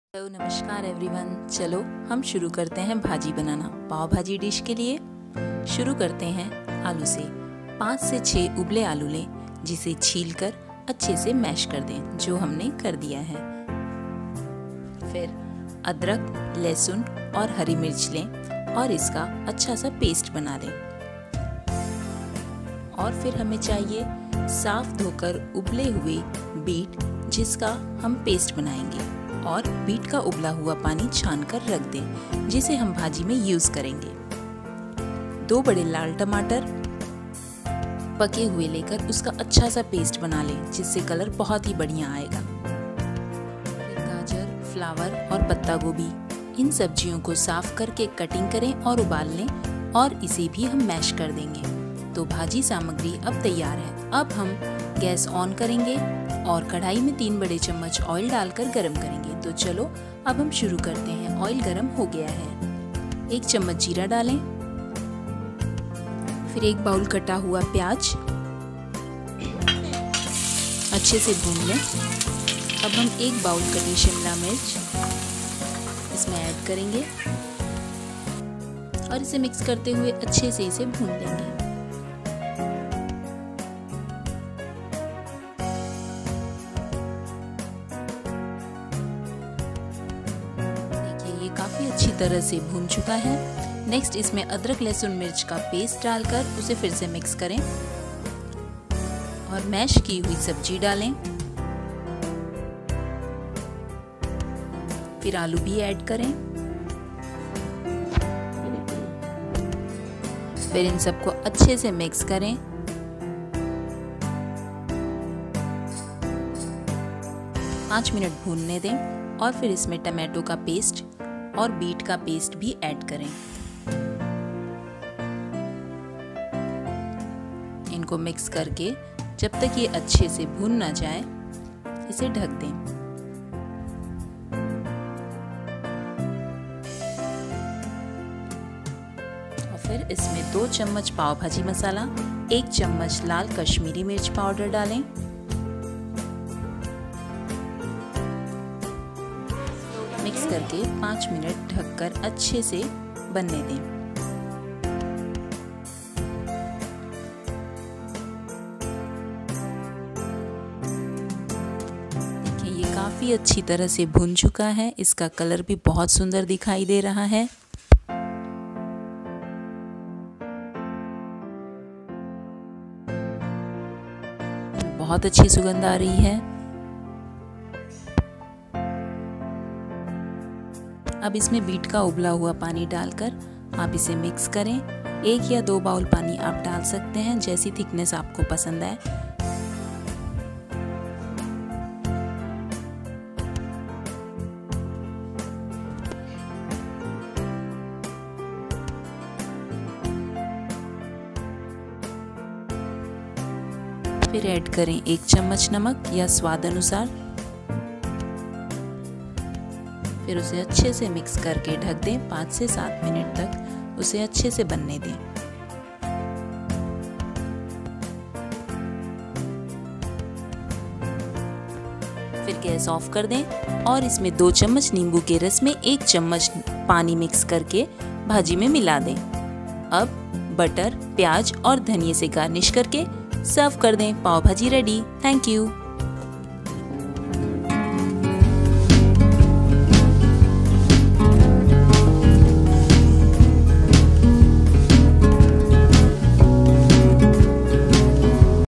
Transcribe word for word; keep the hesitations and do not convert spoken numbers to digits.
Hello नमस्कार everyone. चलो हम शुरू करते हैं भाजी बनाना। पाव भाजी डिश के लिए शुरू करते हैं आलू से। पाँच से छः उबले आलू लें, जिसे छीलकर अच्छे से मैश कर दें, जो हमने कर दिया है। फिर अदरक, लहसुन और हरी मिर्च लें और इसका अच्छा सा पेस्ट बना लें। और फिर हमें चाहिए साफ धोकर उबले हुए बीट, जिसका हम पेस्ट बनाएंगे। और बीट का उबला हुआ पानी छानकर रख दें, जिसे हम भाजी में यूज करेंगे। दो बड़े लाल टमाटर पके हुए लेकर उसका अच्छा सा पेस्ट बना लें, जिससे कलर बहुत ही बढ़िया आएगा। गाजर, फ्लावर और पत्ता गोभी, इन सब्जियों को साफ करके कटिंग करें और उबाल लें, और इसे भी हम मैश कर देंगे। तो भाजी सामग्री अब तैयार है। अब हम गैस ऑन करेंगे और कढ़ाई में तीन बड़े चम्मच ऑयल डालकर गरम करेंगे। तो चलो अब हम शुरू करते हैं। ऑयल गरम हो गया है। एक चम्मच जीरा डालें, फिर एक बाउल कटा हुआ प्याज अच्छे से भून लें। अब हम एक बाउल कटी शिमला मिर्च इसमें ऐड करेंगे और इसे मिक्स करते हुए अच्छे से इसे भून लेंगे। काफ़ी अच्छी तरह से भून चुका है। नेक्स्ट इसमें अदरक, लहसुन, मिर्च का पेस्ट डालकर उसे फिर से मिक्स करें और मैश की हुई सब्जी डालें। फिर आलू भी ऐड करें। फिर इन सबको अच्छे से मिक्स करें। पाँच मिनट भूनने दें और फिर इसमें टमाटो का पेस्ट और बीट का पेस्ट भी ऐड करें। इनको मिक्स करके जब तक ये अच्छे से भून ना जाए, इसे ढक दें। और फिर इसमें दो चम्मच पाव भाजी मसाला, एक चम्मच लाल कश्मीरी मिर्च पाउडर डालें। मिक्स करके पाँच मिनट ढककर अच्छे से बनने दें। देखिए ये काफ़ी अच्छी तरह से भुन चुका है। इसका कलर भी बहुत सुंदर दिखाई दे रहा है। बहुत अच्छी सुगंध आ रही है। अब इसमें बीट का उबला हुआ पानी डालकर आप इसे मिक्स करें। एक या दो बाउल पानी आप डाल सकते हैं, जैसी थिकनेस आपको पसंद आए। फिर ऐड करें एक चम्मच नमक या स्वाद अनुसार। फिर उसे अच्छे से मिक्स करके ढक दें। पाँच से सात मिनट तक उसे अच्छे से बनने दें। फिर गैस ऑफ कर दें और इसमें दो चम्मच नींबू के रस में एक चम्मच पानी मिक्स करके भाजी में मिला दें। अब बटर, प्याज और धनिया से गार्निश करके सर्व कर दें। पाव भाजी रेडी। Thank you.